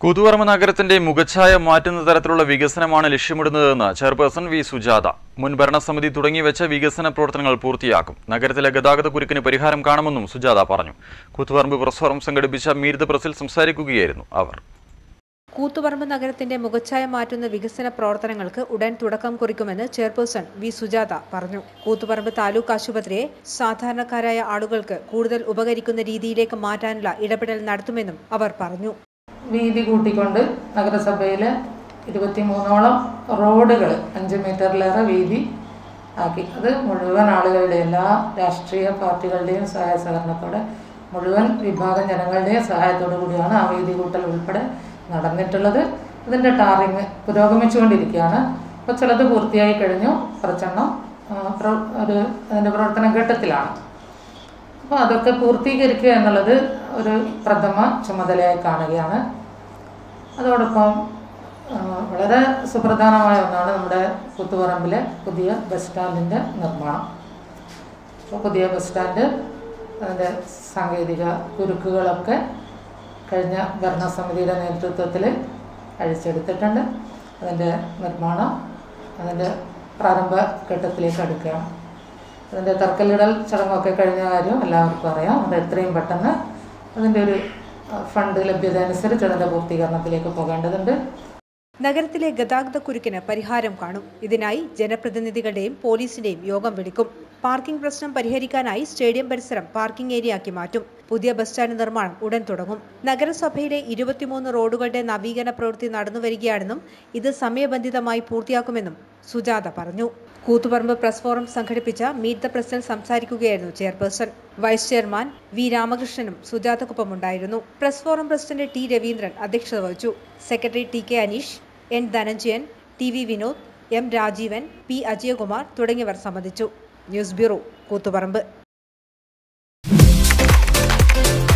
കൂത്തുപറമ്പ് നഗരത്തിന്റെ മുഖച്ഛായ മാറ്റുന്ന തരത്തിലുള്ള വികസനമാണ് ലക്ഷ്യമിടുന്നതെന്ന് ചെയർപേഴ്സൺ വി സുജാത. മുൻ ഭരണസമിതി തുടങ്ങിവെച്ച വികസന പ്രവർത്തനങ്ങൾ പൂർത്തിയാക്കും. നഗരത്തിലെ ഗതാഗതക്കുരുക്കിന് പരിഹാരം കാണുമെന്നും സുജാത പറഞ്ഞു. കൂത്തുപറമ്പ് പ്രസ് ഫോറം സംഘടിപ്പിച്ച മീറ്റ് ദ പ്രസിൽ സംസാരിക്കുകയായിരുന്നു അവർ. കൂത്തുപറമ്പ് നഗരത്തിന്റെ മുഖച്ഛായ മാറ്റുന്ന വികസന പ്രവർത്തനങ്ങൾക്ക് ഉടൻ തുടക്കം കുറിക്കുമെന്ന് ചെയർപേഴ്സൺ വി സുജാത പറഞ്ഞു. കൂത്തുപറമ്പ് താലൂക്ക് ആശുപത്രിയെ സാധാരണക്കാരായ ആളുകൾക്ക് കൂടുതൽ ഉപകരിക്കുന്ന രീതിയിലേക്ക് മാറ്റാനുള്ള ഇടപെടൽ നടത്തുമെന്നും അവർ പറഞ്ഞു. വീതി കൂട്ടിക്കൊണ്ട് നഗരസഭയിലെ 23ഓളം റോഡുകൾ 5 മീറ്ററിലേറെ വീതി ആക്കി. അത് മുഴുവൻ ആളുകളുടെ എല്ലാ രാഷ്ട്രീയ പാർട്ടികളുടെയും സഹായ സഹകരണത്തോടെ മുഴുവൻ വിഭാഗം ജനങ്ങളുടെയും സഹായത്തോടു കൂടിയാണ് ആ വീതി കൂട്ടൽ ഉൾപ്പെടെ നടന്നിട്ടുള്ളത്. ഇതിൻ്റെ ടാറിങ് പുരോഗമിച്ചുകൊണ്ടിരിക്കുകയാണ്. ഇപ്പോൾ ചിലത് പൂർത്തിയായി കഴിഞ്ഞു, കുറച്ചെണ്ണം അതിൻ്റെ പ്രവർത്തന ഘട്ടത്തിലാണ്. അപ്പോൾ അതൊക്കെ പൂർത്തീകരിക്കുക എന്നുള്ളത് ഒരു പ്രഥമ ചുമതലയായി കാണുകയാണ്. അതോടൊപ്പം വളരെ സുപ്രധാനമായ ഒന്നാണ് നമ്മുടെ കൂത്തുപറമ്പിലെ പുതിയ ബസ് സ്റ്റാൻഡിൻ്റെ നിർമ്മാണം. അപ്പോൾ പുതിയ ബസ് സ്റ്റാൻഡ് അതിൻ്റെ സാങ്കേതിക കുരുക്കുകളൊക്കെ കഴിഞ്ഞ ഭരണസമിതിയുടെ നേതൃത്വത്തിൽ അഴിച്ചെടുത്തിട്ടുണ്ട്. അതിൻ്റെ നിർമ്മാണം അതിൻ്റെ പ്രാരംഭ ഘട്ടത്തിലേക്ക് അടുക്കുകയാണ്. അതിൻ്റെ തറക്കല്ലിടൽ ചടങ്ങൊക്കെ കഴിഞ്ഞ കാര്യം എല്ലാവർക്കും അറിയാം. അത് എത്രയും പെട്ടെന്ന് അതിൻ്റെ ഒരു ഫണ്ട് ലഭ്യത അനുസരിച്ച് അതിൻ്റെ പൂർത്തീകരണത്തിലേക്ക് പോകേണ്ടതുണ്ട്. നഗരത്തിലെ ഗതാഗതക്കുരുക്കിന് പരിഹാരം കാണും. ഇതിനായി ജനപ്രതിനിധികളുടെയും പോലീസിന്റെയും യോഗം വിളിക്കും. പാർക്കിംഗ് പ്രശ്നം പരിഹരിക്കാനായി സ്റ്റേഡിയം പരിസരം പാർക്കിംഗ് ഏരിയയാക്കി മാറ്റും. പുതിയ ബസ് സ്റ്റാൻഡ് നിർമ്മാണം ഉടൻ തുടങ്ങും. നഗരസഭയിലെ 23 റോഡുകളുടെ നവീകരണ പ്രവൃത്തി നടന്നുവരികയാണെന്നും ഇത് സമയബന്ധിതമായി പൂർത്തിയാക്കുമെന്നും സുജാത പറഞ്ഞു. കൂത്തുപറമ്പ് പ്രസ് ഫോറം സംഘടിപ്പിച്ച മീറ്റ് ദ പ്രസിൽ സംസാരിക്കുകയായിരുന്നു ചെയർപേഴ്സൺ. വൈസ് ചെയർമാൻ വി രാമകൃഷ്ണനും സുജാതക്കൊപ്പമുണ്ടായിരുന്നു. Press forum president T Raveendran അധ്യക്ഷത വഹിച്ചു. Secretary T K Aneesh, N Dhananjayan, T V Vinod, M Rajeevan, P Ajayakumar തുടങ്ങിയവർ സംബന്ധിച്ചു. News bureau, Koothuparamba.